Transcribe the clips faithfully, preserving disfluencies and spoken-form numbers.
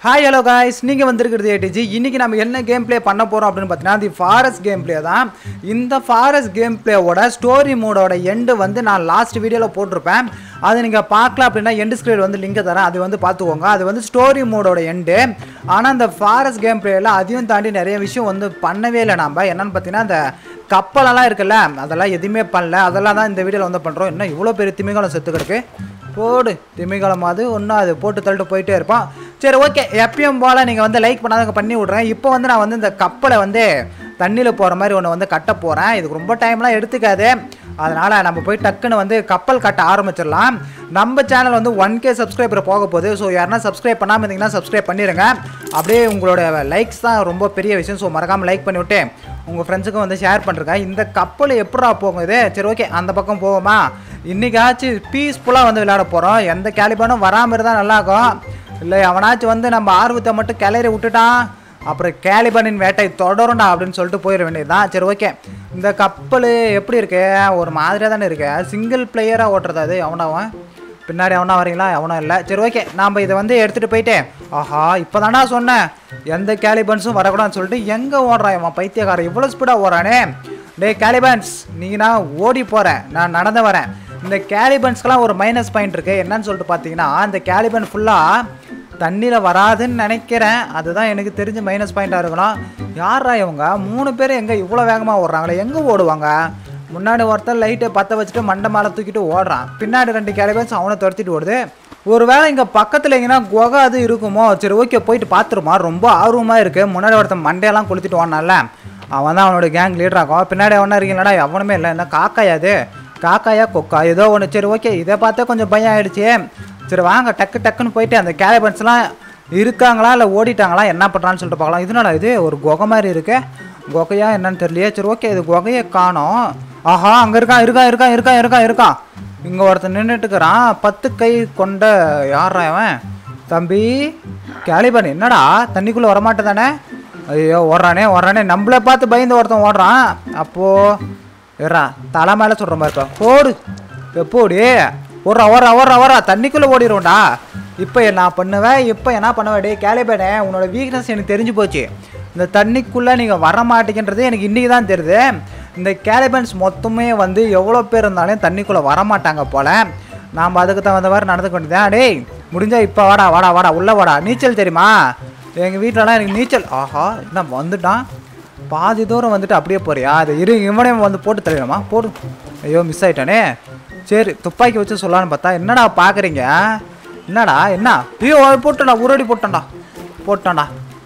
Hi hello guys, நீங்கள் வந்திருக்கிறது A T G. இன்றைக்கி நம்ம என்ன கேம் ப்ளே பண்ண போகிறோம் அப்படின்னு பார்த்தீங்கன்னா தி ஃபாரஸ்ட் கேம் ப்ளே தான். இந்த ஃபாரஸ்ட் கேம் ப்ளேவோட ஸ்டோரி மோடோட எண்டு வந்து நான் லாஸ்ட் வீடியோவில் போட்டிருப்பேன். அதை நீங்கள் பார்க்கலாம் அப்படின்னா எண்டு ஸ்க்ரீன் வந்து லிங்கை தரேன், அது வந்து பார்த்துக்கோங்க. அது வந்து ஸ்டோரி மோடோட எண்டு. ஆனால் இந்த ஃபாரஸ்ட் கேம் ப்ளேயில் அதையும் தாண்டி நிறைய விஷயம் வந்து பண்ணவே இல்லை. நம்ம என்னென்னு பார்த்தீங்கன்னா அந்த கப்பலெல்லாம் இருக்குல்ல, அதெல்லாம் எதுவுமே பண்ணல. அதெல்லாம் தான் இந்த வீடியோவில் வந்து பண்ணுறோம். இன்னும் இவ்வளோ பெரிய திமிங்கலம் செத்து கிடக்கு. போடு திமிங்கலம், அது ஒன்றும் அது போட்டு தள்ளிட்டு போயிட்டே இருப்பான். சரி, ஓகே, எப்பயும் போல் நீங்கள் வந்து லைக் பண்ணாதவங்க பண்ணி விட்றேன். இப்போ வந்து நான் வந்து இந்த கப்பலை வந்து தண்ணியில் போகிற மாதிரி ஒன்று வந்து கட்ட போகிறேன். இதுக்கு ரொம்ப டைம்லாம் எடுத்துக்காது. அதனால் நம்ம போய் டக்குன்னு வந்து கப்பல் கட்ட ஆரம்பிச்சிடலாம். நம்ம சேனல் வந்து ஒன் கே சப்ஸ்கிரைபர் போக போகுது. ஸோ யாருன்னா சப்ஸ்கிரைப் பண்ணாமல் இருந்தீங்கன்னா சப்ஸ்கிரைப் பண்ணிடுங்க. அப்படியே உங்களோட லைக்ஸ் தான் ரொம்ப பெரிய விஷயம். ஸோ மறக்காமல் லைக் பண்ணிவிட்டு உங்கள் ஃப்ரெண்ட்ஸுக்கும் வந்து ஷேர் பண்ணுறேங்க. இந்த கப்பல் எப்படா போகுது? சரி, ஓகே, அந்த பக்கம் போவோமா? இன்றைக்காச்சும் பீஸ்ஃபுல்லாக வந்து விளையாட போகிறோம். எந்த கேலிபானும் வராமல் இருந்தால் நல்லாயிருக்கும். இல்லை அவனாச்சும் வந்து நம்ம ஆர்வத்தை மட்டும் கிளறி விட்டுட்டான், அப்புறம் கேலிபானின் வேட்டை தொடரும்டா அப்படின்னு சொல்லிட்டு போயிட வேண்டியது தான். சரி, ஓகே, இந்த கப்பல் எப்படி இருக்கு? ஒரு மாதிரியாக தானே இருக்கு. சிங்கிள் பிளேயராக ஓட்டுறது அது. எவனாவும் பின்னாடி எவனா வரீங்களா? எவனும் இல்லை. சரி, ஓகே, நாம் இதை வந்து எடுத்துகிட்டு போயிட்டு, ஆஹா இப்போ தானா சொன்னேன் எந்த கேலிபன்ஸும் வரக்கூடாதுன்னு சொல்லிட்டு எங்கே ஓடுறான் இவன் பைத்தியக்காரன்? இவ்வளோ ஸ்பீடாக ஓடுறானே. டே கேலிபன்ஸ், நீனா ஓடி போகிறேன், நான் நடந்து வரேன். இந்த கேலிபன்ஸ்க்கெலாம் ஒரு மைனஸ் பாயிண்ட் இருக்குது. என்னன்னு சொல்லிட்டு பார்த்தீங்கன்னா இந்த கேலிபன் ஃபுல்லாக தண்ணியில் வராதுன்னு நினைக்கிறேன். அதுதான் எனக்கு தெரிஞ்ச மைனஸ் பாயிண்ட்டாக இருக்கணும். யாரா இவங்க மூணு பேர் எங்கே இவ்வளோ வேகமாக ஓடுறாங்களே? எங்கே ஓடுவாங்க? முன்னாடி ஒருத்தர் லைட்டை பற்ற வச்சுட்டு மண்டை மேலே தூக்கிட்டு ஓடுறான். பின்னாடி ரெண்டு கேலிபன்ஸ் அவனை துரத்திட்டு ஓடுது. ஒரு வேளை இங்கே பக்கத்தில் எங்கன்னா குகை அது இருக்குமோ? சரி, ஓகே, போயிட்டு பார்த்துருமா. ரொம்ப ஆர்வமாக இருக்குது. முன்னாடி ஒருத்தன் மண்டையெல்லாம் கொளுத்திட்டு ஓடனால அவன் தான் அவனோட கேங் லீடராகும். பின்னாடி அவனா இருக்கீங்களா? எவனுமே இல்லை. என்ன காக்காயாது? காக்காயா கொக்கா ஏதோ ஒன்று. சரி, ஓகே, இதை பார்த்தா கொஞ்சம் பயம் ஆகிடுச்சு. சரி வாங்க, டக்கு டக்குன்னு போயிட்டு அந்த கேலிபன்ஸ்லாம் இருக்காங்களா இல்லை ஓடிட்டாங்களா என்ன பண்ணுறான்னு சொல்லிட்டு பார்க்கலாம். இதனால இது ஒரு குகை மாதிரி இருக்கு. குகையா என்னன்னு தெரியலையே. சரி, ஓகே, இது குகையை காணோம். ஆஹா, அங்கே இருக்கான் இருக்கான் இருக்கான் இருக்கான் இருக்கான் இருக்கான் இங்கே ஒருத்தன் நின்றுட்டுக்கிறான். பத்து கை கொண்ட யாரா அவன்? தம்பி கேலிபன், என்னடா தண்ணிக்குள்ளே வரமாட்டே தானே? ஐயோ, ஓடுறானே ஓடுறானே. நம்மளை பார்த்து பயந்து ஒருத்தன் ஓடுறான். அப்போது ஏறா தலை மேலே சொல்கிற மாதிரி இருக்கா. ஓடு எப்போடி ஓடுறா ஓடுறா ஓடுறா ஓடுறா தண்ணிக்குள்ளே ஓடிடுவோண்டா. இப்போ என்ன பண்ணுவேன்? இப்போ என்ன பண்ணுவேன்? டே கேலிபனே, உன்னோட வீக்னஸ் எனக்கு தெரிஞ்சு போச்சு. இந்த தண்ணிக்குள்ளே நீங்கள் வர மாட்டேங்கிறது எனக்கு இன்றைக்கி தான் தெரியுது. இந்த கேலிபன்ஸ் மொத்தமே வந்து எவ்வளோ பேர் இருந்தாலும் தண்ணிக்குள்ளே வரமாட்டாங்க போல். நாம் அதுக்கு தகுந்த மாதிரி நடந்துக்க வேண்டியதான். டேய் முடிஞ்சால் இப்போ வாடா வாடா வாடா உள்ளே வாடா. நீச்சல் தெரியுமா? எங்கள் வீட்டிலலாம் எனக்கு நீச்சல். ஆஹா, என்ன வந்துட்டான்? பாதி தூரம் வந்துட்டு அப்படியே போறியா? அது இரு, இவனே வந்து போட்டு தள்ளிடுமா? போடு. ஐயோ, மிஸ் ஆகிட்டானே. சரி, துப்பாக்கி வச்சு சொல்லலான்னு பார்த்தா என்னடா பார்க்குறீங்க? என்னடா என்ன? ஐயோ போட்டோண்டா, உருடி போட்டோண்டா போட்டோண்டா.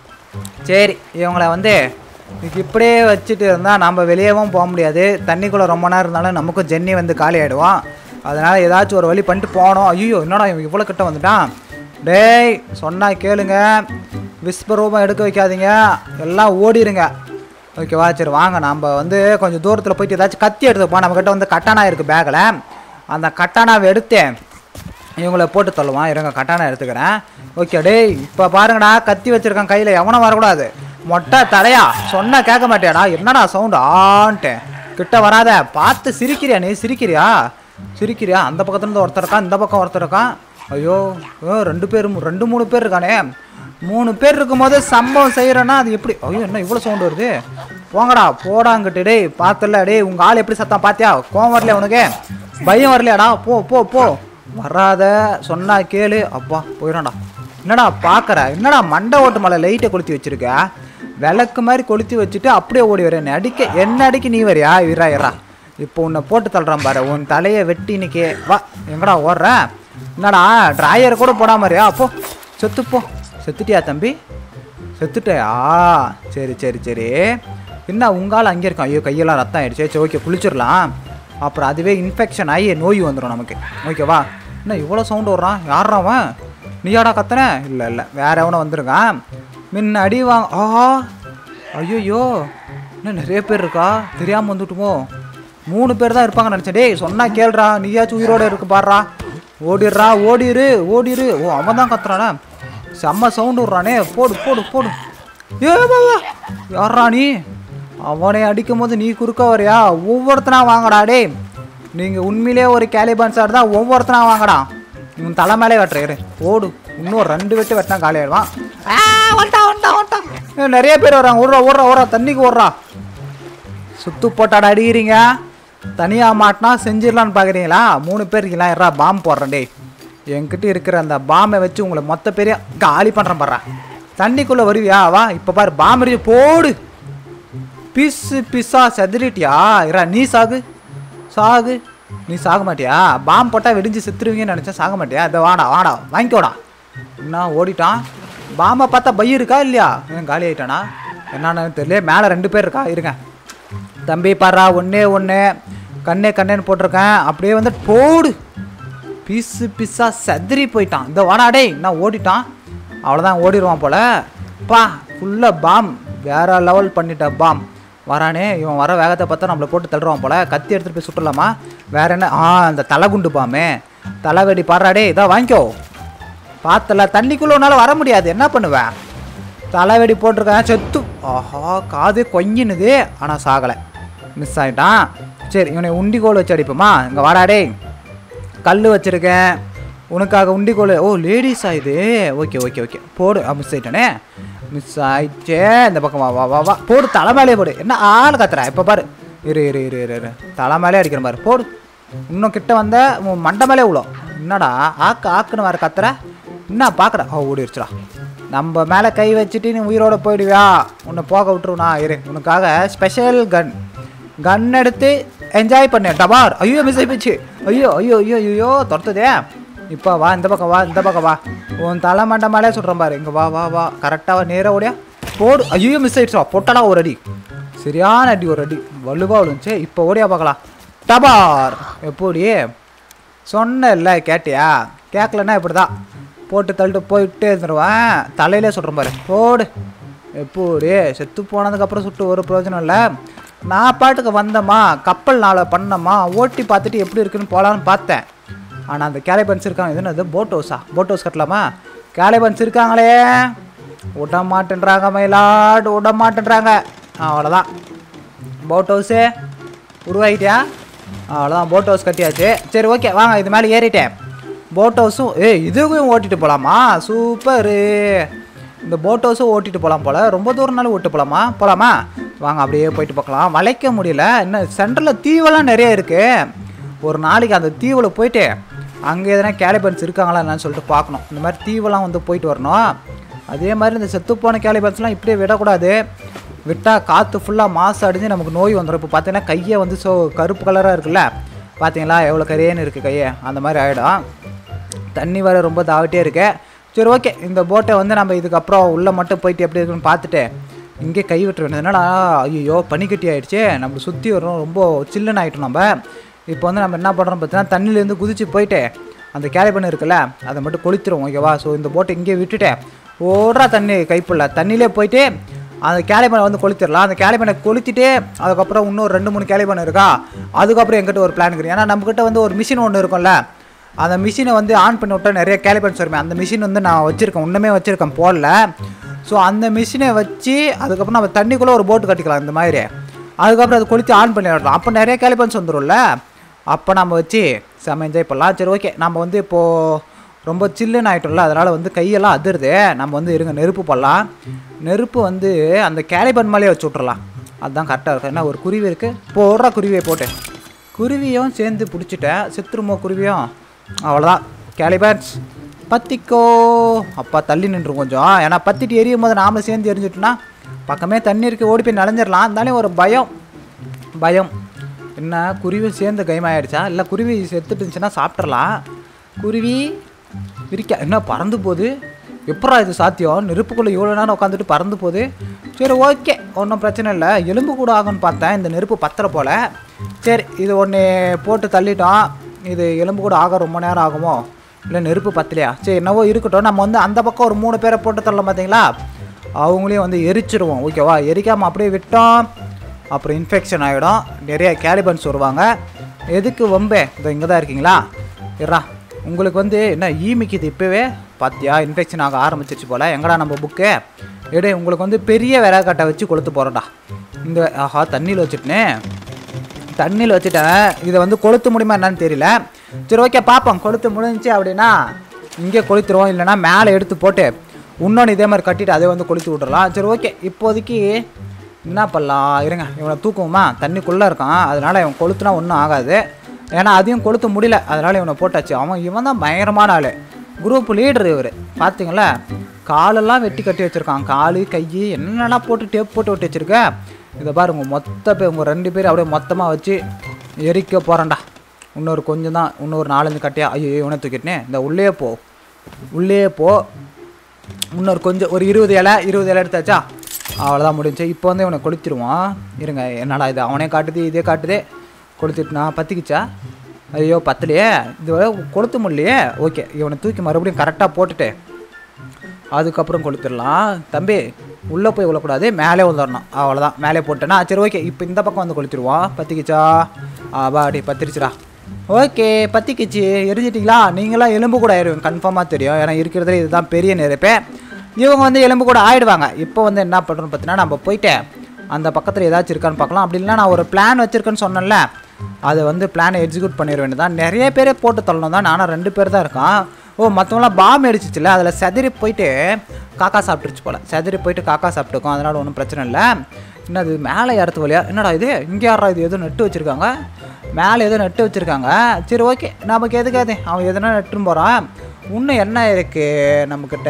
சரி, இவங்களை வந்து இப்படியே வச்சுட்டு இருந்தால் நம்ம வெளியேவும் போக முடியாது. தண்ணிக்குள்ளே ரொம்ப நேரம் இருந்தாலும் நமக்கும் ஜென்னி வந்து காலி ஆகிடுவோம். அதனால் ஏதாச்சும் ஒரு வழி பண்ணிட்டு போகணும். ஐயோ, என்னடா இவன் இவ்வளோ கிட்ட வந்துட்டான்? டேய் சொன்னால் கேளுங்க, விஸ்வரூபம் எடுக்க வைக்காதீங்க, எல்லாம் ஓடிடுங்க. ஓகேவா? சரி வாங்க, நம்ம வந்து கொஞ்சம் தூரத்தில் போயிட்டு ஏதாச்சும் கத்தி எடுத்துப்போம். நம்மக்கிட்ட வந்து கட்டானா இருக்குது பேக்கில். அந்த கட்டானாவை எடுத்து இவங்களை போட்டு தள்ளுவான். இருங்க, கட்டானா எடுத்துக்கிறேன். ஓகே, டேய் இப்போ பாருங்கடா, கத்தி வச்சுருக்கான் கையில். எவனும் வரக்கூடாது. மொட்டை தலையா சொன்னால் கேட்க மாட்டியாடா? என்னடா சவுண்டு ஆன்ட்டு? கிட்ட வராத. பார்த்து சிரிக்கிறியா? நீ சிரிக்கிறியா சிரிக்கிறியா? அந்த பக்கத்துலேருந்து ஒருத்தர் இருக்கான், இந்த பக்கம் ஒருத்தர் இருக்கான். ஐயோ, ரெண்டு பேர் ரெண்டு மூணு பேர் இருக்கானே. மூணு பேர் இருக்கும்போது சம்பவம் செய்கிறேன்னா அது எப்படி? ஐயோ, என்ன இவ்வளோ சவுண்டு வருது? போங்கடா போடாங்கிட்டு. டேய் பார்த்துல, டேய் உங்கள் ஆள் எப்படி சத்தம் பார்த்தியா? கோவம் வரலையா உனக்கு? பயம் வரலையாடா? போ போ போ வராத சொன்னா கேளு. அப்பா போயிடான்டா. என்னடா பார்க்குற? என்னடா மண்டை ஓட்டு மேலே லைட்டை கொளுத்தி வச்சுருக்க? விளக்கு மாதிரி கொளுத்தி வச்சுட்டு அப்படியே ஓடி வர. என்ன அடிக்க என்ன அடிக்க நீ வரியா? இரா இரா இப்போ உன்னை போட்டு தள்ளுறான் பாரு. உன் தலையை வெட்டி இன்னைக்கு வா. எங்கடா ஓடுற? என்னடா ட்ராயரை கூட போடாமறியா? அப்போ செத்துப்போ. செத்துட்டியா தம்பி? செத்துட்டியா? சரி சரி சரி. என்ன உங்கால் அங்கே இருக்கான்? ஐயோ, கையெல்லாம் ரத்தம் ஆகிடுச்சு. சரி, ஓகே, குளிச்சிடலாம். அப்புறம் அதுவே இன்ஃபெக்ஷன் ஆகி நோய் வந்துடும் நமக்கு. ஓகேவா? என்ன இவ்வளோ சவுண்டு வர்றான்? யாராவன்? நீயாடா கத்தன? இல்லை இல்லை, வேற எவனோ வந்துருங்க. முன்ன அடி வாங்க. ஆஹா, ஐயோயோ, இன்னும் நிறைய பேர் இருக்கா? தெரியாமல் வந்துட்டுமோ? மூணு பேர் தான் இருப்பாங்கன்னு நினச்சேன். டேய் சொன்னால் கேள்றா, நீயாச்சும் உயிரோடு இருக்கு பாடுறா. ஓடிடுறா ஓடிரு ஓடிரு. ஓ, அவன் தான் கத்துறானே. செம்ம சவுண்டு விட்றானே. போடு போடு போடு. ஏ பாபா, யாரா நீ? அவனை அடிக்கும் போது நீ குறுக்க வரையா? ஒவ்வொருத்தனா வாங்கடா. டே நீங்கள் உண்மையிலே ஒரு கேலிபன்ஸாக இருந்தால் ஒவ்வொருத்தனா வாங்கடா. இவன் தலை மேலே வெட்டுறேன். ஓடு, இன்னும் ரெண்டு வெட்டு வெட்டினா காலி ஆயிடுவான். வந்துட்டா வந்துட்டா வந்துட்டா நிறைய பேர் வராங்க. ஓடுறா ஓடுறா ஓடுறா தண்ணிக்கு ஓடுறா. சுத்து போட்டாட அடிக்கிறீங்க. தனியாக மாட்டினா செஞ்சிடலான்னு பார்க்குறீங்களா? மூணு பேர் இருக்கீங்களா? எறா பாம்பு போடுறேன் டே. என்கிட்ட இருக்கிற அந்த பாம்பை வச்சு உங்களை மொத்த பெரிய காலி பண்ணுறேன் பாடுறா. தண்ணிக்குள்ளே வருவியா? வா இப்போ பாரு பாம்பு போடு. பிஸ்ஸு பிஸ்ஸா செதறிட்டியா? இரா நீ சாகு சாகு. நீ சாக மாட்டியா? பாம்பு போட்டால் வெடிஞ்சு செத்துருவீங்கன்னு நினச்சா சாக மாட்டியா? இதை வாடா வாடா வாங்கிக்கோடா. என்ன ஓடிட்டான்? பாம்பை பார்த்தா பை இருக்கா இல்லையா? ஏன் காலி ஆகிட்டானா என்னன்னு தெரியல. மேலே ரெண்டு பேர் இருக்கா. இருங்க தம்பி பாரா ஒன்றே ஒன்று கண்ணே கண்ணேன்னு போட்டிருக்கேன். அப்படியே வந்து போடு. பிஸ்ஸு பிஸ்ஸா செதறி போயிட்டான். இந்த வாடாடே நான் ஓடிட்டான். அவ்வளோதான் ஓடிடுவான் போல். பா ஃபுல்லாக பாம் வேறு லெவல் பண்ணிட்ட பாம் வரானே. இவன் வர வேகத்தை பார்த்தா நம்மளை போட்டு தள்ளுவான் போல். கத்தி எடுத்துகிட்டு போய் சுட்டலாமா? வேற என்ன? ஆ அந்த தலைகுண்டு பாமே தலைவெடி பாடுறாடே. இதான் வாங்கிக்கோ. பார்த்தல தண்ணிக்குள்ளே உன்னால் வர முடியாது. என்ன பண்ணுவேன்? தலைவெடி போட்டிருக்கேன் செத்து. ஆஹா காது கொஞ்சினுது. ஆனால் சாகலை. மிஸ் ஆகிட்டான். சரி இவனை உண்டிகோல் வச்சு அடிப்போமா? இங்கே வாடாடே. கல் வச்சுருக்கேன் உனக்காக உண்டிகோல். ஓ லேடிஸா இது? ஓகே ஓகே ஓகே போடு. மிஸ் ஆகிட்டானே. மிஸ் ஆயிடுச்சே. இந்த பக்கம் வா வா வா வா போடு. தலைமையிலே போடு. என்ன ஆள் கத்துறா? இப்போ பாரு. இரு இரு இரு இரு இரு தலைமையிலே அடிக்கிற பாரு. போடு. இன்னும் கிட்ட வந்த மண்டை மேலே இவ்வளோ. என்னடா ஆக்கு ஆக்குன்னு வர கத்துற? என்ன பார்க்குற? ஓ ஓடிடுச்சுடா. நம்ம மேலே கை வச்சுட்டு நீ உயிரோடு போயிடுவியா? உன்னை போக விட்டுருவா. இரு உனக்காக ஸ்பெஷல் கன் கன் எடுத்து என்ஜாய் பண்ணு. டபார். ஐயோ மிஸ் ஆகி போச்சு. ஐயோ ஐயோ ஐயோ ஐயோ துரத்துதே. இப்போ வா இந்த பக்கம் வா இந்த பக்கம் வா. உன் தலை மண்டை மேலே சொல்கிறேன் பாரு. இங்கே வா வா வா கரெக்டாக நேராக ஓடியா போடு. ஐயோ மிஸ் ஆகிடுச்சா. பொட்டடா ஒரு அடி. சரியான அடி. ஒரு அடி வலுவாக விழுந்துச்சு. இப்போ ஓடியா பார்க்கலாம். டபார். எப்படி சொன்ன இல்லை கேட்டியா? கேட்கலன்னா இப்படி தான் போட்டு தள்ளிட்டு போயிட்டே இருந்துருவேன். தலையிலே சொல்கிறேன் பாரு. போடு. எப்படி செத்து போனதுக்கப்புறம் சுட்டு ஒரு பிரயோஜனம் இல்லை. நான் பாட்டுக்கு வந்தேம்மா கப்பல் நாளை பண்ணம்மா ஓட்டி பார்த்துட்டு எப்படி இருக்குன்னு போகலான்னு பார்த்தேன். ஆனால் அந்த கேலிபன்ஸ் இருக்காங்க. இது என்னது? போட் ஹவுஸா? போட் ஹவுஸ் கட்டலாமா? கேலிபன்ஸ் இருக்காங்களே விட மாட்டேன்றாங்க. மயிலாடு விட மாட்டேன்றாங்க. அவ்வளோதான் போட் ஹவுஸு உருவாகிட்டியா? அவ்வளோதான் போட் ஹவுஸ் கட்டியாச்சு. சரி ஓகே வாங்க இது மேலே ஏறிட்டேன். போட் ஹவுஸும் ஏ இதுக்கும் ஓட்டிகிட்டு போகலாமா? சூப்பரு. இந்த போட் ஹவுஸும் ஓட்டிகிட்டு போகலாம் போல். ரொம்ப தூரம்னாலும் ஓட்டு போகலாமா? போகலாமா? வாங்க அப்படியே போயிட்டு பார்க்கலாம். வளைக்க முடியல. இன்னும் சென்டரில் தீவெல்லாம் நிறைய இருக்குது. ஒரு நாளைக்கு அந்த தீவில் போயிட்டு அங்கே எதனா கேலிபன்ஸ் இருக்காங்களா என்னன்னு சொல்லிட்டு பார்க்கணும். இந்த மாதிரி தீவெல்லாம் வந்து போயிட்டு வரணும். அதே மாதிரி இந்த செத்துப்போன கேலிபன்ஸ்லாம் இப்படியே விடக்கூடாது. விட்டால் காற்று ஃபுல்லாக மாசு அடிஞ்சு நமக்கு நோய் வந்துடும். இப்போ பார்த்தீங்கன்னா கையை வந்து ஸோ கருப்பு கலராக இருக்குல்ல பார்த்தீங்களா? எவ்வளோ கரையேன்னு இருக்குது கையை. அந்த மாதிரி ஆகிடும். தண்ணி வர ரொம்ப தாவிட்டே இருக்கு. சரி ஓகே இந்த போட்டை வந்து நம்ம இதுக்கப்புறம் உள்ளே மட்டும் போயிட்டு எப்படி இருக்குன்னு பார்த்துட்டு இங்கே கை விட்டுற வேண்டியது. என்னடா ஐயோ பனிக்கட்டி ஆகிடுச்சு. நம்ம சுற்றி வரும் ரொம்ப சில்லுன்னு ஆகிட்டோம். நம்ம இப்போ வந்து நம்ம என்ன பண்ணுறோம் பார்த்தீங்கன்னா தண்ணியிலேருந்து குதிச்சு போயிட்டு அந்த கேலிபன் இருக்குல்ல அதை மட்டும் கொளுத்திரும். ஓகேவா? ஸோ இந்த போட்டை இங்கே விட்டுட்டேன். ஓடுறா தண்ணி கைப்புள்ள தண்ணியிலே போயிட்டு அந்த கேலிபனை வந்து கொளுத்திடலாம். அந்த கேலிபனை கொளுத்திட்டு அதுக்கப்புறம் இன்னொரு ரெண்டு மூணு கேலிபன் இருக்கா. அதுக்கப்புறம் எங்கிட்ட ஒரு பிளான் இருக்குது. ஏன்னா நம்மக்கிட்ட வந்து ஒரு மிஷின் ஒன்று இருக்கும்ல. அந்த மிஷினை வந்து ஆன் பண்ணி விட்டால் நிறைய கேலிபன்ஸ் வருமே. அந்த மிஷின் வந்து நான் வச்சுருக்கேன். இன்னுமே வச்சுருக்கேன் போடல. ஸோ அந்த மிஷினை வச்சு அதுக்கப்புறம் நம்ம தண்ணிக்குள்ளே ஒரு போட்டு கட்டிக்கலாம் இந்த மாதிரி. அதுக்கப்புறம் அது கொளுத்தி ஆன் பண்ணி விடலாம். அப்போ நிறைய கேலிபன்ஸ் வந்துடும்ல. அப்போ நம்ம வச்சு செம்ம என்ஜாய் பண்ணலாம். சரி ஓகே நம்ம வந்து இப்போது ரொம்ப சில்லுன்னு ஆகிட்டோம்ல. அதனால் வந்து கையெல்லாம் அதிருது. நம்ம வந்து இருங்க நெருப்பு போடலாம். நெருப்பு வந்து அந்த கேலிபன் மேலேயே வச்சு விட்றலாம். அதுதான் கரெக்டாக இருக்கும். ஏன்னா ஒரு குருவி இருக்குது. போடுற குருவியை போட்டு குருவியும் சேர்ந்து பிடிச்சிட்டேன். செத்துருமோ குருவியும். அவ்வளோதான் கேலிபன்ஸ் பத்திக்கோ. அப்பா தள்ளி நின்றுரும் கொஞ்சம். ஏன்னா பத்திட்டு எரியும் போது நாமளும் சேர்ந்து எரிஞ்சிட்டோன்னா பக்கமே தண்ணி இருக்குது ஓடி போய் நனைஞ்சிடலாம். இருந்தாலும் ஒரு பயம் பயம் என்ன குருவி சேர்ந்து கைமாயிடுச்சா? இல்லை குருவி செத்துட்டு இருந்துச்சுன்னா சாப்பிட்றலாம். குருவி விரிக்க என்ன பறந்து போகுது. எப்படா இது சாத்தியம்? நெருப்புக்குள்ளே இவ்வளோ நேரம் உட்காந்துட்டு பறந்து போகுது. சரி ஓகே ஒன்றும் பிரச்சனை இல்லை. எலும்பு கூட ஆகும்னு பார்த்தேன். இந்த நெருப்பு பத்திர போல். சரி இது ஒன்று போட்டு தள்ளிட்டோம். இது எலும்பு கூட ஆக ரொம்ப நேரம் ஆகுமோ? இல்லை நெருப்பு பத்தலையா? சரி என்னவோ இருக்கட்டும். நம்ம வந்து அந்த பக்கம் ஒரு மூணு பேரை போட்டு தரலாம் பார்த்தீங்களா? அவங்களையும் வந்து எரிச்சிடுவோம். ஓகேவா? எரிக்காமல் அப்படியே விட்டோம் அப்புறம் இன்ஃபெக்ஷன் ஆகிடும். நிறைய கேலிபன்ஸ் வருவாங்க. எதுக்கு வம்பே? இதோ இங்கே தான் இருக்கீங்களா? இறா உங்களுக்கு வந்து என்ன ஈமிக்குது இப்போவே பார்த்தியா? இன்ஃபெக்ஷன் ஆக ஆரம்பிச்சிருச்சு போல். எங்கடா நம்ம புக்கு எடு. உங்களுக்கு வந்து பெரிய விறகட்டை வச்சு கொளுத்து போகிறோம்டா. இந்த ஆஹா தண்ணியில் வச்சுட்டேனே. தண்ணியில் வச்சுட்டேன். இதை வந்து கொளுத்து முடியுமா என்னன்னு தெரியல. சரி ஓகே பார்ப்போம். கொளுத்து முடிஞ்சிச்சு அப்படின்னா இங்கே கொளுத்துருவோம். இல்லைனா மேலே எடுத்து போட்டு இன்னொன்று இதே மாதிரி கட்டிட்டு அதை வந்து கொளுத்தி விட்றலாம். சரி ஓகே, இப்போதைக்கு என்ன பண்ணலாம் இருங்க, இவனை தூக்குவோமா? தண்ணிக்குள்ளே இருக்கான், அதனால் இவன் கொளுத்துனா ஒன்றும் ஆகாது. ஏன்னா அதையும் கொளுத்த முடியல, அதனால் இவனை போட்டாச்சு. அவன் இவன் தான் பயங்கரமான ஆள், குரூப் லீடர் இவர். பார்த்தீங்களா, காலெல்லாம் வெட்டி கட்டி வச்சுருக்கான், காலு கை என்னென்னா போட்டு டேப் போட்டு வெட்டி வச்சுருக்கேன். இதை பாருங்க, மொத்த பேர் உங்கள் ரெண்டு பேரும் அப்படியே மொத்தமாக வச்சு எரிக்க போகிறேன்டா. இன்னொரு கொஞ்சம் தான், இன்னொரு நாலஞ்சு கட்டியா. ஐயோ இவனை தூக்கிட்டேனே, இந்த உள்ளே போ உள்ளே போ. இன்னொரு கொஞ்சம் ஒரு இருபது இலை இருபது இலை எடுத்தாச்சா, அவ்வளோதான் முடிஞ்சு. இப்போ வந்து இவனை கொளுத்திடுவான். இருங்க, என்னடா இது அவனே காட்டுது இதே காட்டுதே. கொளுத்திட்டுனா பற்றிக்கிச்சா? ஐயோ பத்தலையே, இது கொளுத்த முடியலையே. ஓகே, இவனை தூக்கி மறுபடியும் கரெக்டாக போட்டுட்டு அதுக்கப்புறம் கொளுத்திடலாம். தம்பி உள்ளே போய் விழக்கூடாது, மேலே வந்துடணும். அவ்வளோதான், மேலே போட்டேன்னா சரி ஓகே. இப்போ இந்த பக்கம் வந்து கொளுத்திடுவான். பற்றிக்கிச்சா? ஆபாடி பத்திரிச்சுடா. ஓகே பற்றிக்கிச்சு. எரிஞ்சிட்டிங்களா? நீங்களாம் எலும்பு கூட ஆயிடுவீங்க கன்ஃபார்மாக தெரியும், ஏன்னா இருக்கிறதுல இதுதான் பெரிய நெருப்பு. இவங்க வந்து எலும்பு கூட ஆகிடுவாங்க. இப்போ வந்து என்ன பண்ணுறோன்னு பார்த்தீங்கன்னா, நம்ம போயிட்டு அந்த பக்கத்தில் ஏதாச்சும் இருக்கான்னு பார்க்கலாம். அப்படி இல்லைனா நான் ஒரு பிளான் வச்சுருக்கேன்னு சொன்னேன்ல, அதை வந்து பிளானை எக்ஸிக்யூட் பண்ணிட வேண்டியதான். நிறைய பேரே போட்டு தள்ளணும் தான், நானும் ரெண்டு பேர் தான் இருக்கான். ஓ மற்றவங்களாம் பாம் அடிச்சிச்சுல, அதில் செதறி போயிட்டு காக்கா சாப்பிட்டுருச்சு போல். செதறி போயிட்டு காக்கா சாப்பிட்டுருக்கோம், அதனால் ஒன்றும் பிரச்சனை இல்லை. என்னது மேலே ஏறத்து வழியா? என்னடா இது இங்கே யாரா? இது எதுவும் நட்டு வச்சுருக்காங்க, மேலே எதுவும் நட்டு வச்சுருக்காங்க. சரி ஓகே, நமக்கு எதுக்காது, அவன் எதுனா நட்டுன்னு போகிறான். இன்னும் என்ன இருக்குது நம்மக்கிட்ட?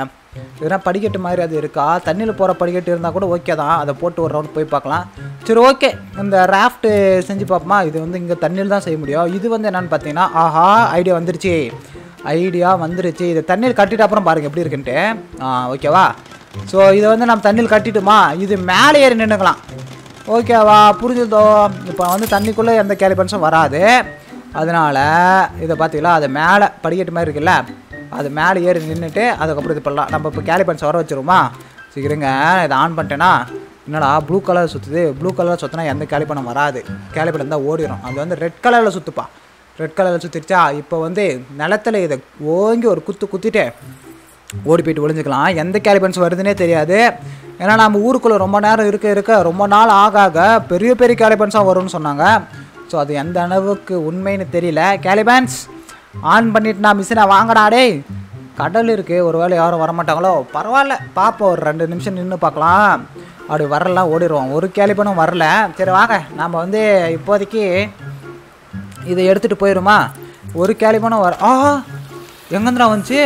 எதுனா படிக்கட்டு மாதிரி அது இருக்கா? தண்ணியில் போகிற படிக்கட்டு இருந்தால் கூட ஓகே தான், அதை போட்டு ஒரு ரவுண்ட் போய் பார்க்கலாம். சரி ஓகே, இந்த ராஃப்ட்டு செஞ்சு பார்ப்போமா? இது வந்து இங்கே தண்ணியில் தான் செய்ய முடியும். இது வந்து என்னென்னு பார்த்தீங்கன்னா, ஆஹா ஐடியா வந்துருச்சு, ஐடியா வந்துருச்சு. இதை தண்ணியில் கட்டிட்டு அப்புறம் பாருங்கள் எப்படி இருக்குன்ட்டு. ஆ ஓகேவா? ஸோ இதை வந்து நம்ம தண்ணியில் கட்டிட்டுமா, இது மேலே ஏறி நின்றுக்கலாம். ஓகேவா, புரிஞ்சுதோ? இப்போ வந்து தண்ணிக்குள்ளே எந்த கேலிபன்ஸும் வராது, அதனால் இதை பார்த்தீங்களா, அது மேலே படிக்கட்டு மாதிரி இருக்குல்ல, அது மேலே ஏறி நின்றுட்டு அதுக்கப்புறம் இது பண்ணலாம். நம்ம இப்போ கேலிபன்ஸ் வர வச்சுருவோமா? சீக்கிரங்க, இதை ஆன் பண்ணிட்டேன்னா என்னடா ப்ளூ கலர் சுற்றுது. ப்ளூ கலரில் சுற்றினா எந்த கேலிபனும் வராது, கேலிபன் இருந்தால் ஓடிடும். அது வந்து ரெட் கலரில் சுற்றுப்பா. ரெட் கலரில் சுற்றிடுச்சா? இப்போ வந்து நிலத்தில் இதை ஓங்கி ஒரு குத்து குத்திட்டு ஓடி போய்ட்டு ஒளிஞ்சிக்கலாம். எந்த கேலிபன்ஸ் வருதுன்னே தெரியாது, ஏன்னா நம்ம ஊருக்குள்ளே ரொம்ப நேரம் இருக்க இருக்க ரொம்ப நாள் ஆக ஆக பெரிய பெரிய கேலிபன்ஸாக வரும்னு சொன்னாங்க. ஸோ அது எந்த அளவுக்கு உண்மைன்னு தெரியல. கேலிபன்ஸ் ஆன் பண்ணிட்டு நான் மிஷினை வாங்கடா. டேய் கடல் இருக்குது, ஒரு வேளை யாரும் வரமாட்டாங்களோ? பரவாயில்ல, பார்ப்போம், ஒரு ரெண்டு நிமிஷம் நின்று பார்க்கலாம். அப்படி வரலாம் ஓடிடுவோம். ஒரு கேலிபனும் வரல. சரி வாங்க, நம்ம வந்து இப்போதைக்கு இதை எடுத்துகிட்டு போயிடுமா? ஒரு கேலிபனும் வர. ஆஹா எங்கேருந்துடா வந்துச்சு?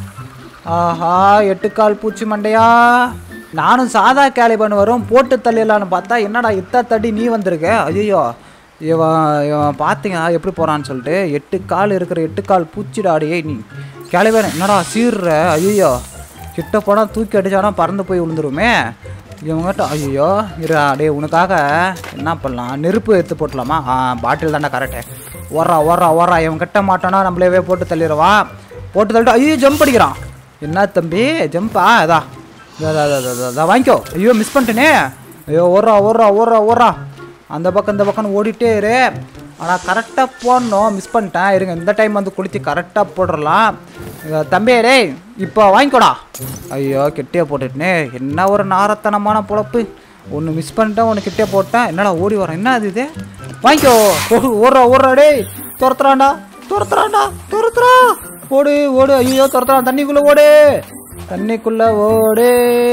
ஆஹா எட்டுக்கால் பூச்சி மண்டையா. நானும் சாதா கேலிபன் வரும் போட்டு தள்ளிடலான்னு பார்த்தா என்னடா இத்தா தடி நீ வந்திருக்க. ஐயோ இவன் இவன் பார்த்தீங்க எப்படி போகிறான்னு சொல்லிட்டு. எட்டு கால் இருக்கிற எட்டு கால் பூச்சிடாடியே நீ கேலிபன் என்னடா சீர்ற. ஐயோ கிட்ட போனால் தூக்கி அடித்தானா பறந்து போய் விழுந்துருமே இவங்ககிட்ட. ஐயோ இரு அடே, உனக்காக என்ன பண்ணலாம், நெருப்பு எடுத்து போட்டலாமா? ஆ பாட்டில் தாண்டா கரெக்டு. ஓடுறா ஓடுறா ஓடுறா. இவன் கிட்ட மாட்டோன்னா நம்மளவே போட்டு தள்ளிடுவான். போட்டு தள்ளிட்டு ஐயோ ஜம்ப் அடிக்கிறான். என்ன தம்பி ஜம்பா? அதா அதான் வாங்கிக்கோ. ஐயோ மிஸ் பண்ணிட்டேனே. ஐயோ ஓடுறா ஓடுறா ஓடுறா ஓடுறா. அந்த பக்கம் இந்த பக்கம் ஓடிட்டே இரு. ஆனால் கரெக்டாக போடணும், மிஸ் பண்ணிட்டேன். இருங்க இந்த டைம் வந்து குளித்து கரெக்டாக போடுறலாம். தம்பி டேய் இப்போ வாங்கிக்கோடா. ஐயோ கிட்டே போட்டுட்டேனே, என்ன ஒரு நாரத்தனமான பொழப்பு. ஒன்று மிஸ் பண்ணிட்டேன், ஒன்று கிட்டே போட்டேன். என்னடா ஓடி வரேன், என்ன அது இது? வாங்கிக்கோ. ஓடுறா ஓடுறா டேய், துரத்துறான்டா துரத்துறான்டா துரத்துறா. ஓடு ஓடு. ஐயோ துரத்துறான், தண்ணிக்குள்ளே ஓடு தண்ணிக்குள்ளே ஓடு.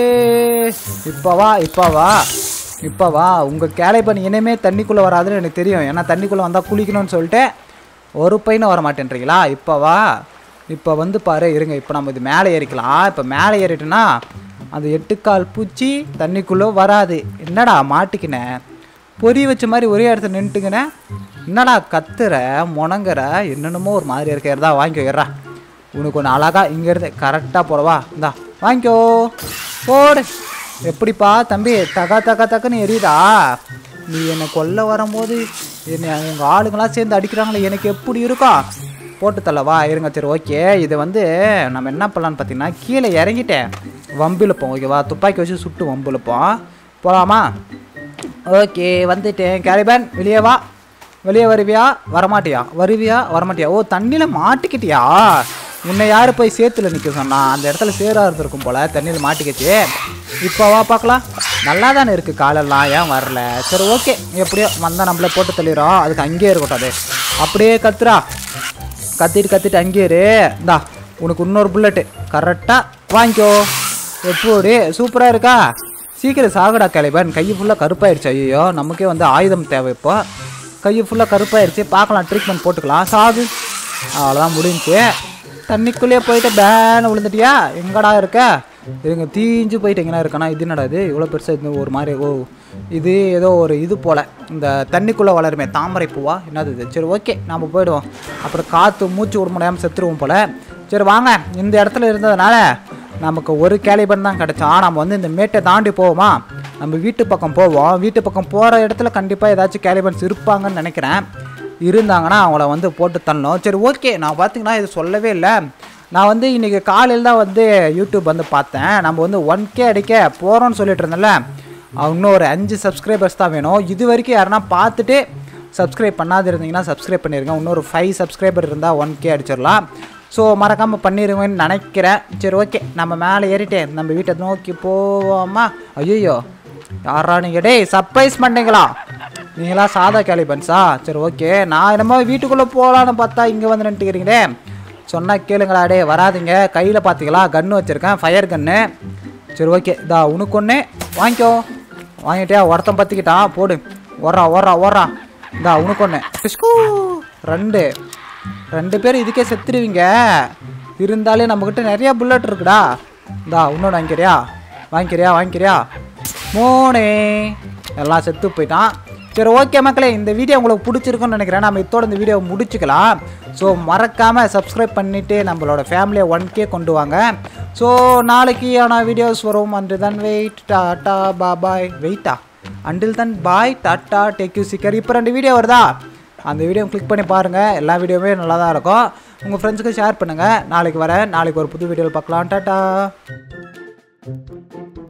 இப்போ வா இப்போ வா இப்போ வா. உங்கள் கேலிபன் இனிமே தண்ணிக்குள்ளே வராதுன்னு எனக்கு தெரியும், ஏன்னா தண்ணிக்குள்ளே வந்தால் குளிக்கணும்னு சொல்லிட்டு ஒரு பையனும் வர மாட்டேன்றீங்களா? இப்போ வா. இப்போ வந்து பாரு. இருங்க இப்போ நம்ம இது மேலே ஏறிக்கலாம். இப்போ மேலே ஏறிட்டோன்னா அந்த எட்டுக்கால் பூச்சி தண்ணிக்குள்ளே வராது. என்னடா மாட்டிக்கினேன், பொறி வச்ச மாதிரி ஒரே இடத்துல நின்றுட்டுக்கினேன். என்னடா கத்துற முணங்குற, என்னென்னமோ ஒரு மாதிரி இருக்கிறதா. வாங்கிக்கோ ஏறா. உனக்கு ஒன்று அழகா இங்கேருந்து கரெக்டாக போடவா? இந்தா வாங்கிக்கோ போடு. எப்படிப்பா தம்பி, தகா தகா தக்குன்னு எரியுதா? நீ என்னை கொல்ல வரும்போது என்னை உங்கள் ஆளுங்களாம் சேர்ந்து அடிக்கிறாங்களே, எனக்கு எப்படி இருக்கா? போட்டு தள்ளவா? இருங்க சரி ஓகே. இதை வந்து நம்ம என்ன பண்ணலான்னு பார்த்தீங்கன்னா, கீழே இறங்கிட்டேன் வம்பிழுப்போம். ஓகேவா, துப்பாக்கி வச்சு சுட்டு வம்பிழுப்போம். போகலாமா? ஓகே வந்துட்டேன். கேலிபன் வெளியே வா. வெளியே வருவியா வரமாட்டியா? வருவியா வரமாட்டியா? ஓ தண்ணியில் மாட்டிக்கிட்டியா? உன்னை யார் போய் சேத்துல நிற்க சொன்னா? அந்த இடத்துல சேராக இருந்திருக்கும் போல், தண்ணியில் மாட்டிக்கிச்சு. இப்போ வா பார்க்கலாம். நல்லா தானே இருக்குது காலெல்லாம், ஏன் வரல? சரி ஓகே, எப்படியோ வந்தால் நம்மளே போட்டு தள்ளிடுறோம். அதுக்கு அங்கேயே இருக்கட்டும். அது அப்படியே கத்துறா, கத்திட்டு கத்திட்டு அங்கேயே இரு. இந்தா உனக்கு இன்னொரு புல்லட்டு கரெக்டாக வாங்கிக்கோ. எப்படி சூப்பராக இருக்கா? சீக்கிரம் சாகடா கேலிபன். கை ஃபுல்லாக கருப்பாயிடுச்சு. ஐயோ நமக்கே வந்து ஆயுதம் தேவை. இப்போ கை ஃபுல்லாக கருப்பாயிடுச்சு. பார்க்கலாம், ட்ரீட்மெண்ட் போட்டுக்கலாம். சாகு. அவ்வளோதான் முடிஞ்சு. தண்ணிக்குள்ளேயே போயிட்டு பேனு விழுந்துட்டியா? எங்கடா இருக்க? இருங்க தீஞ்சு போயிட்டு எங்கன்னா இருக்கனா? இது என்னடா இது இவ்வளோ பெருசாக இது ஒரு மாதிரி? ஓ இது ஏதோ ஒரு இது போல் இந்த தண்ணிக்குள்ளே வளருமே தாமரை பூவா என்னது இது? சரி ஓகே நம்ம போயிடுவோம். அப்புறம் காற்று மூச்சு விட முடியாமல் செத்துருவோம் போல். சரி வாங்க, இந்த இடத்துல இருந்ததுனால நமக்கு ஒரு கேலிபன் தான் கிடச்சோம். நம்ம வந்து இந்த மேட்டை தாண்டி போவோமா? நம்ம வீட்டு பக்கம் போவோம். வீட்டு பக்கம் போகிற இடத்துல கண்டிப்பாக ஏதாச்சும் கேலிபன்ஸ் இருப்பாங்கன்னு நினைக்கிறேன். இருந்தாங்கன்னா அவங்கள வந்து போட்டு தள்ளணும். சரி ஓகே, நான் பார்த்தீங்கன்னா இது சொல்லவே இல்லை. நான் வந்து இன்றைக்கி காலையில் தான் வந்து யூடியூப் வந்து பார்த்தேன். நம்ம வந்து ஒன் கே அடிக்க போகிறோன்னு சொல்லிட்டு இருந்தேன்ல, இன்னும் ஒரு அஞ்சு சப்ஸ்கிரைபர்ஸ் தான் வேணும். இது வரைக்கும் யாருன்னா பார்த்துட்டு சப்ஸ்கிரைப் பண்ணாது இருந்தீங்கன்னா சப்ஸ்கிரைப் பண்ணிடுங்க. இன்னொரு ஃபைவ் சப்ஸ்கிரைபர் இருந்தால் ஒன் கே அடிச்சிடலாம். ஸோ மறக்காமல் பண்ணிடுவேன்னு நினைக்கிறேன். சரி ஓகே, நம்ம மேலே ஏறிட்டே நம்ம வீட்டை நோக்கி போவோமா? ஐயோ யாரா நீங்கள்? டேய் சர்ப்ரைஸ் பண்ணிங்களா நீங்களா? சாதா கேலிபன்ஸா? சரி ஓகே, நான் என்னமோ வீட்டுக்குள்ளே போகலான்னு பார்த்தா இங்கே வந்து நின்றுக்கிறீங்களே. சொன்னால் கேளுங்களா? டே வராதிங்க. கையில் பார்த்தீங்களா கன்று வச்சுருக்கேன், ஃபயர் கன்று. சரி ஓகே, இதா உனக்கு ஒன்று வாங்கிக்கோ. வாங்கிட்டியா? ஒருத்தன் பற்றிக்கிட்டான். போடு. ஓடுறா ஓடுறா ஓடுறா. இதா உனக்கு ஒன்று. ரெண்டு ரெண்டு பேர் இதுக்கே செத்துருவீங்க. இருந்தாலே நம்மக்கிட்ட நிறையா புல்லட் இருக்குடா. இந்தா இன்னொன்று வாங்கிக்கிறியா? வாங்கிக்கிறியா வாங்கிக்கிறியா? மூணே எல்லாம் செத்து போயிட்டான். சரி ஓகே மக்களே, இந்த வீடியோ உங்களுக்கு பிடிச்சிருக்குன்னு நினைக்கிறேன். நம்ம இதோட இந்த வீடியோவை முடிச்சுக்கலாம். ஸோ மறக்காமல் சப்ஸ்கிரைப் பண்ணிவிட்டு நம்மளோட ஃபேமிலியை ஒன் கே கொண்டு வாங்க. ஸோ நாளைக்கு ஆனால் வீடியோஸ் வரும். அண்டில் தன் வெயிட் டாட்டா பாய். வெயிட்டா அண்டில் தன் பாய் டாட்டா டேக் யூ சீக்கர். இப்போ ரெண்டு வீடியோ வருதா? அந்த வீடியோ கிளிக் பண்ணி பாருங்கள். எல்லா வீடியோவுமே நல்லா தான் இருக்கும். உங்கள் ஃப்ரெண்ட்ஸுக்கு ஷேர் பண்ணுங்கள். நாளைக்கு வரேன். நாளைக்கு ஒரு புது வீடியோவில் பார்க்கலாம். டாட்டா.